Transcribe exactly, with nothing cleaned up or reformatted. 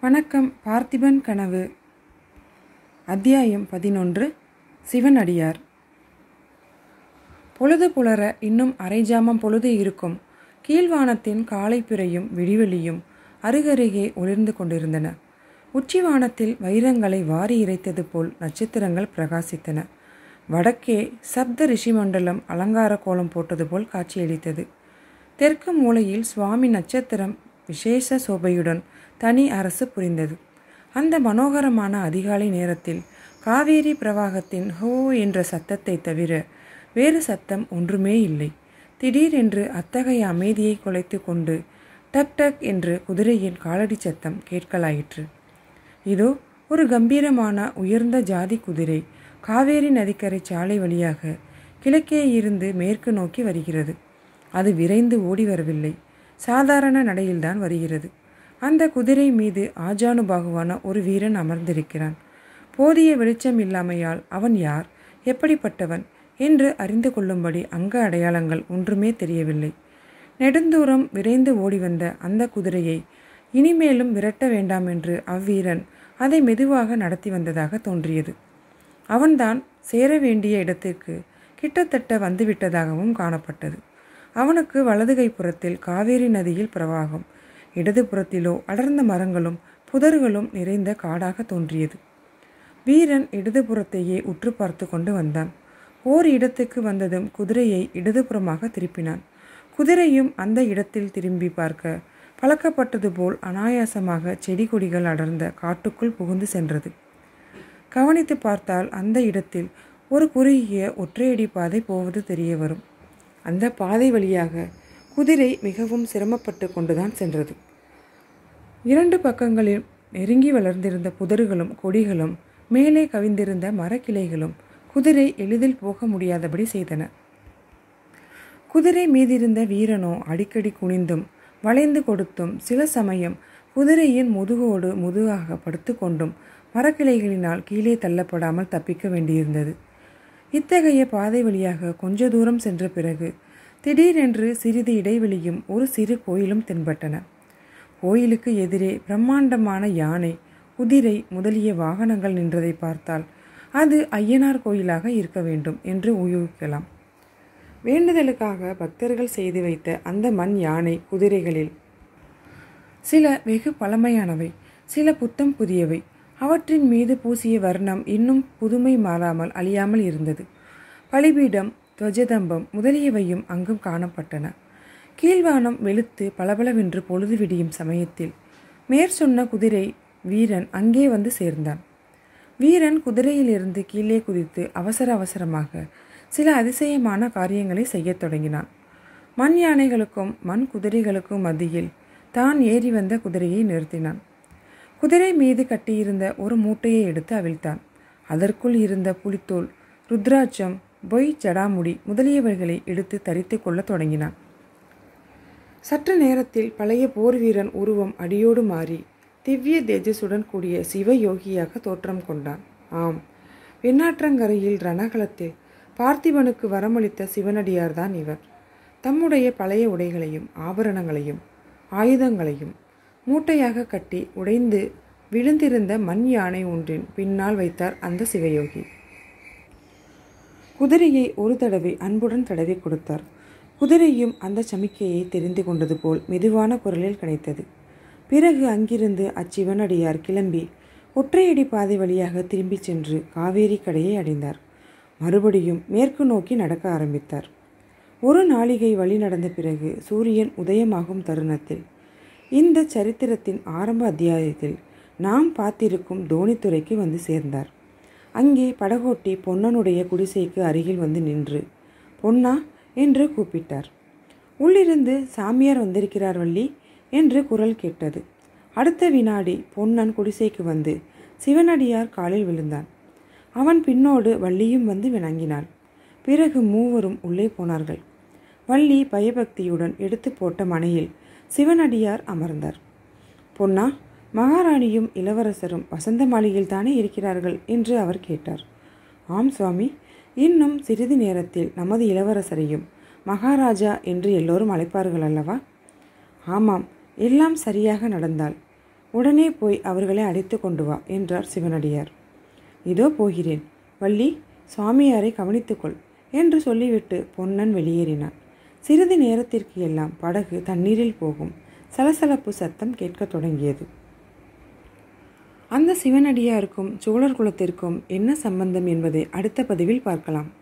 வணக்கம். பார்த்திபன் கனவு. அத்தியாயம் பதினொன்று. சிவனடியார். பொழுது புலர இன்னும் அரைஜாமம் பொழுது இருக்கும். கீழ்வானத்தின் காலை பிறையும் விடிவெளியும் அருகருகே ஒளிர்ந்து கொண்டிருந்தன. உச்சிவானத்தில் வைரங்களை வாரி இறைத்தது போல் நட்சத்திரங்கள் பிரகாசித்தன. வடக்கே சப்த ரிஷிமண்டலம் அலங்கார கோலம் போட்டது போல் காட்சியளித்தது. தெற்கு மூலையில் சுவாமி நட்சத்திரம் விசேஷ சோபையுடன் தனி அரசு புரிந்தது. அந்த மனோகரமான அதிகாலை நேரத்தில் காவேரி பிரவாகத்தின் ஹோ என்ற சத்தத்தை தவிர வேறு சத்தம் ஒன்றுமே இல்லை. திடீரென்று அத்தகைய அமைதியை குலைத்து கொண்டு டக் டக் என்று குதிரையின் காலடி சத்தம் கேட்கலாயிற்று. இதோ ஒரு கம்பீரமான உயர்ந்த ஜாதி குதிரை காவேரி நதிக்கரை சாலை வழியாக கிழக்கே இருந்து மேற்கு நோக்கி வருகிறது. அது விரைந்து ஓடி வரவில்லை, சாதாரண நடையில்தான் வருகிறது. அந்த குதிரை மீது ஆஜானுபாகுவான ஒரு வீரன் அமர்ந்திருக்கிறான். போதிய வெளிச்சம் இல்லாமையால் அவன் யார், எப்படிப்பட்டவன் என்று அறிந்து கொள்ளும்படி அங்க அடையாளங்கள் ஒன்றுமே தெரியவில்லை. நெடுந்தூரம் விரைந்து ஓடி வந்த அந்த குதிரையை இனிமேலும் விரட்ட வேண்டாம் என்று அவ்வீரன் அதை மெதுவாக நடத்தி வந்ததாக தோன்றியது. அவன்தான் சேர வேண்டிய இடத்திற்கு கிட்டத்தட்ட வந்துவிட்டதாகவும் காணப்பட்டது. அவனுக்கு வலது கைப்புறத்தில் காவேரி நதியில் பிரவாகம், இடது புறத்திலோ அடர்ந்த மரங்களும் புதர்களும் நிறைந்த காடாக தோன்றியது. வீரன் இடது புறத்தையே உற்று பார்த்து கொண்டு வந்தான். ஓர் இடத்துக்கு வந்ததும் குதிரையை இடதுபுறமாக திருப்பினான். குதிரையும் அந்த இடத்தில் திரும்பி பார்க்க பழக்கப்பட்டது போல் அனாயாசமாக செடி கொடிகள் அடர்ந்த காட்டுக்குள் புகுந்து சென்றது. கவனித்து பார்த்தால் அந்த இடத்தில் ஒரு குறுகிய ஒற்றையடி பாதை போவது தெரிய வரும். அந்த பாதை வழியாக குதிரை மிகவும் சிரமப்பட்டு கொண்டுதான் சென்றது. இரண்டு பக்கங்களில் நெருங்கி வளர்ந்திருந்த புதர்களும் கொடிகளும் மேலே கவிந்திருந்த மரக்கிளைகளும் குதிரை எளிதில் போக முடியாதபடி செய்தன. குதிரை மீதிருந்த வீரனோ அடிக்கடி குனிந்தும் வளைந்து கொடுத்தும் சில சமயம் குதிரையின் முதுகோடு முதுகாக படுத்து கொண்டும் மரக்கிளைகளினால் கீழே தள்ளப்படாமல் தப்பிக்க வேண்டியிருந்தது. இத்தகைய பாதை வழியாக கொஞ்ச தூரம் சென்ற பிறகு திடீரென்று சிறிது இடைவெளியும் ஒரு சிறு கோயிலும் தென்பட்டன. கோயிலுக்கு எதிரே பிரம்மாண்டமான யானை, குதிரை முதலிய வாகனங்கள் நின்றதை பார்த்தால் அது ஐயனார் கோயிலாக இருக்க வேண்டும் என்று ஊகிக்கலாம். வேண்டுதலுக்காக பக்தர்கள் செய்து வைத்த அந்த மண் யானை குதிரைகளில் சில வெகு பழமையானவை, சில புத்தம் புதியவை. அவற்றின் மீது பூசிய வர்ணம் இன்னும் புதுமை மாறாமல் அழியாமல் இருந்தது. பலிபீடம், துவஜதம்பம் முதலியவையும் அங்கும் காணப்பட்டன. கீழ்வானம் வெளுத்து பளபளவென்று பொழுது விடியும் சமயத்தில் மேற் சொன்ன குதிரை வீரன் அங்கே வந்து சேர்ந்தான். வீரன் குதிரையிலிருந்து கீழே குதித்து அவசர அவசரமாக சில அதிசயமான காரியங்களை செய்யத் தொடங்கினான். மண் யானைகளுக்கும் மண் குதிரைகளுக்கும் மத்தியில் தான் ஏறி வந்த குதிரையை நிறுத்தினான். குதிரை மீது கட்டியிருந்த ஒரு மூட்டையை எடுத்து அவிழ்த்தான். அதற்குள் இருந்த புலித்தோல், ருத்ராட்சம், பொய் ஜடாமுடி முதலியவைகளை எடுத்து தரித்து கொள்ள தொடங்கினான். சற்று நேரத்தில் பழைய போர் வீரன் உருவம் அடியோடு மாறி திவ்ய தேஜஸுடன் கூடிய சிவயோகியாக தோற்றம் கொண்டான். ஆம், வெண்ணாற்றங்கரையில் ரணகலத்தில் பார்த்திபனுக்கு வரமளித்த சிவனடியார்தான் இவர். தம்முடைய பழைய உடைகளையும் ஆபரணங்களையும் ஆயுதங்களையும் மூட்டையாக கட்டி உடைந்து விழுந்திருந்த மண் யானை ஒன்றின் பின்னால் வைத்தார் அந்த சிவயோகி. குதிரையை ஒரு தடவை அன்புடன் தடவி கொடுத்தார். குதிரையும் அந்த சமிக்கையை தெரிந்து கொண்டது போல் மெதுவான குரலில் கனைத்தது. பிறகு அங்கிருந்து அச்சிவனடியார் கிளம்பி ஒற்றையடி பாதை வழியாக திரும்பி சென்று காவேரி கடையை அடைந்தார். மறுபடியும் மேற்கு நோக்கி நடக்க ஆரம்பித்தார். ஒரு நாளிகை வழி நடந்த பிறகு சூரியன் உதயமாகும் தருணத்தில் இந்த சரித்திரத்தின் ஆரம்ப அத்தியாயத்தில் நாம் பார்த்திருக்கும் தோணித்துறைக்கு வந்து சேர்ந்தார். அங்கே படகோட்டி பொன்னனுடைய குடிசைக்கு அருகில் வந்து நின்று பொன்னா என்று கூப்பிட்டார். உள்ளிருந்து சாமியார் வந்திருக்கிறார் வள்ளி என்று குரல் கேட்டது. அடுத்த வினாடி பொன்னன் குடிசைக்கு வந்து சிவனடியார் காலில் விழுந்தான். அவன் பின்னோடு வள்ளியும் வந்து வணங்கினாள். பிறகு மூவரும் உள்ளே போனார்கள். வள்ளி பயபக்தியுடன் எடுத்து போட்ட மனையில் சிவனடியார் அமர்ந்தார். பொன்னா, மகாராணியும் இளவரசரும் வசந்த மாளிகையில் தானே இருக்கிறார்கள் என்று அவர் கேட்டார். ஆம் சுவாமி, இன்னும் சிறிது நேரத்தில் நமது இளவரசரையும் மகாராஜா என்று எல்லோரும் அழைப்பார்கள் அல்லவா? ஆமாம், எல்லாம் சரியாக நடந்தால் உடனே போய் அவர்களை அழைத்து கொண்டு வா என்றார் சிவனடியார். இதோ போகிறேன், வள்ளி சுவாமியாரை கவனித்துக்கொள் என்று சொல்லிவிட்டு பொன்னன் வெளியேறினான். சிறிது நேரத்திற்கு எல்லாம் படகு தண்ணீரில் போகும் சலசலப்பு சத்தம் கேட்கத் தொடங்கியது. அந்த சிவனடியாருக்கும் சோழர் குலத்திற்கும் என்ன சம்பந்தம் என்பதை அடுத்த பதிவில் பார்க்கலாம்.